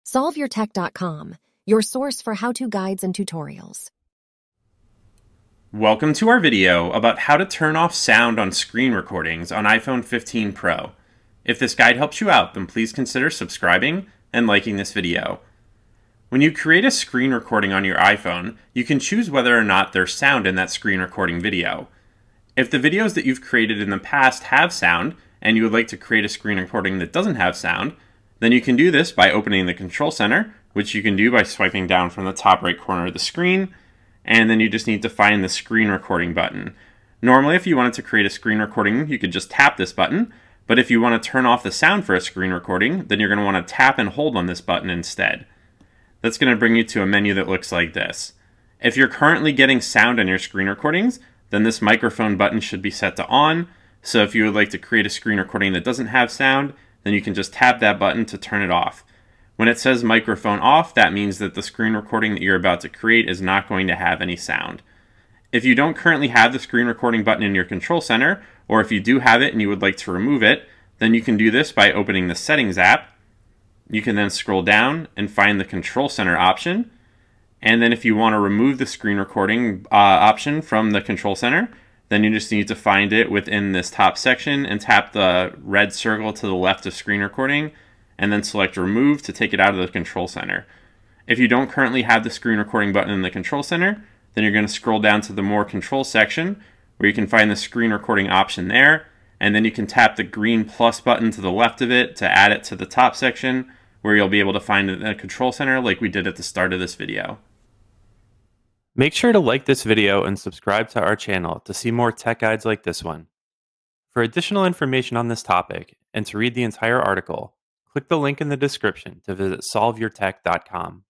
SolveYourTech.com, your source for how-to guides and tutorials. Welcome to our video about how to turn off sound on screen recordings on iPhone 15 Pro. If this guide helps you out, then please consider subscribing and liking this video. When you create a screen recording on your iPhone, you can choose whether or not there's sound in that screen recording video. If the videos that you've created in the past have sound, and you would like to create a screen recording that doesn't have sound, then you can do this by opening the Control Center, which you can do by swiping down from the top right corner of the screen, and then you just need to find the screen recording button. Normally, if you wanted to create a screen recording, you could just tap this button, but if you want to turn off the sound for a screen recording, then you're going to want to tap and hold on this button instead. That's going to bring you to a menu that looks like this. If you're currently getting sound on your screen recordings, then this microphone button should be set to on, so if you would like to create a screen recording that doesn't have sound, then you can just tap that button to turn it off. When it says microphone off, that means that the screen recording that you're about to create is not going to have any sound. If you don't currently have the screen recording button in your Control Center, or if you do have it and you would like to remove it, then you can do this by opening the Settings app. You can then scroll down and find the Control Center option. And then if you want to remove the screen recording option from the Control Center, then you just need to find it within this top section and tap the red circle to the left of screen recording and then select remove to take it out of the Control Center. If you don't currently have the screen recording button in the Control Center, then you're going to scroll down to the more control section where you can find the screen recording option there, and then you can tap the green plus button to the left of it to add it to the top section where you'll be able to find it in the Control Center like we did at the start of this video. Make sure to like this video and subscribe to our channel to see more tech guides like this one. For additional information on this topic and to read the entire article, click the link in the description to visit SolveYourTech.com.